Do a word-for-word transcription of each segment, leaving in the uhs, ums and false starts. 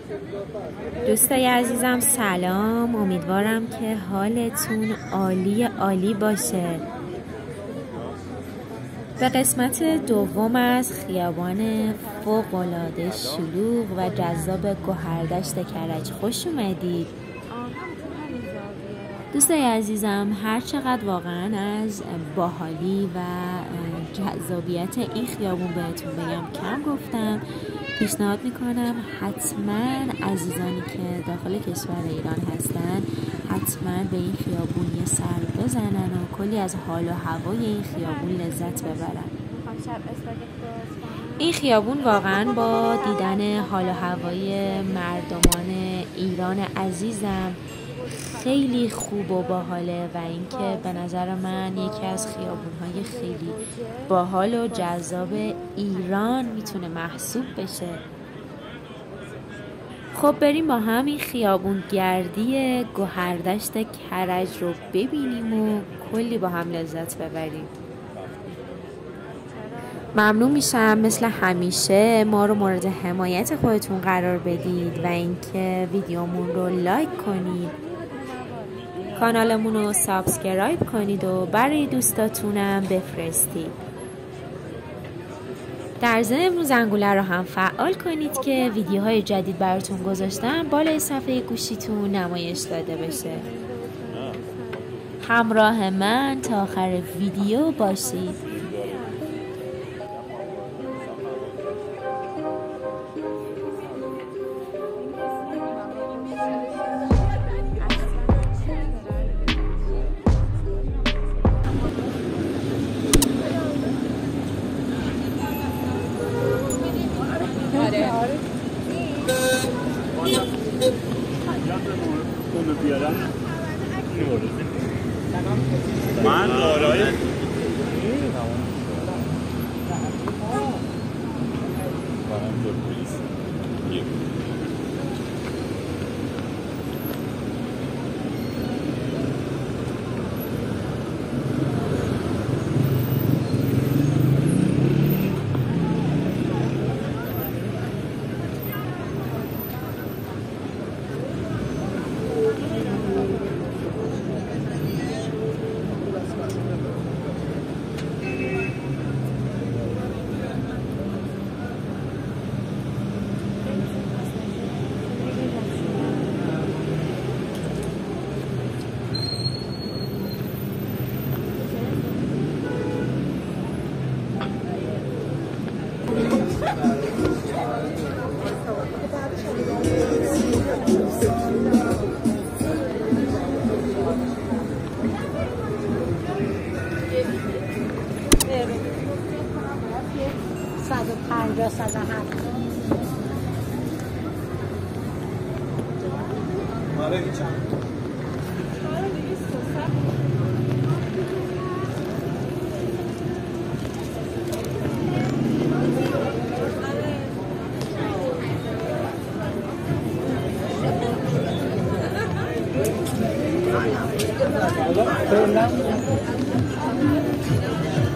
دوستای عزیزم سلام، امیدوارم که حالتون عالی عالی باشه. به قسمت دوم از خیابان فوق‌العاده شلوغ و جذاب گوهردشت کرج خوش اومدید. دوستای عزیزم هر چقدر واقعا از باحالی و جذابیت این خیابون بهتون بگم کم گفتم، پیشنهاد میکنم حتما عزیزانی که داخل کشور ایران هستن حتما به این خیابون یه سر بزنن و کلی از حال و هوای این خیابون لذت ببرن. این خیابون واقعا با دیدن حال و هوای مردمان ایران عزیزم خیلی خوب و باحاله و اینکه به نظر من یکی از خیابون‌های خیلی باحال و جذاب ایران میتونه محسوب بشه. خب بریم با هم این خیابون گردی گوهردشت کرج رو ببینیم و کلی با هم لذت ببریم. ممنون میشم مثل همیشه ما رو مورد حمایت خودتون قرار بدید و اینکه ویدیومون رو لایک کنید، کانالمون رو سابسکرایب کنید و برای دوستاتونم بفرستید. در ضمن زنگوله رو هم فعال کنید که ویدیوهای جدید براتون گذاشتم بالای صفحه گوشیتون نمایش داده بشه. همراه من تا آخر ویدیو باشید. من آرای صد و پنجاه صد و هفت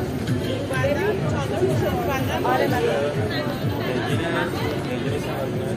آره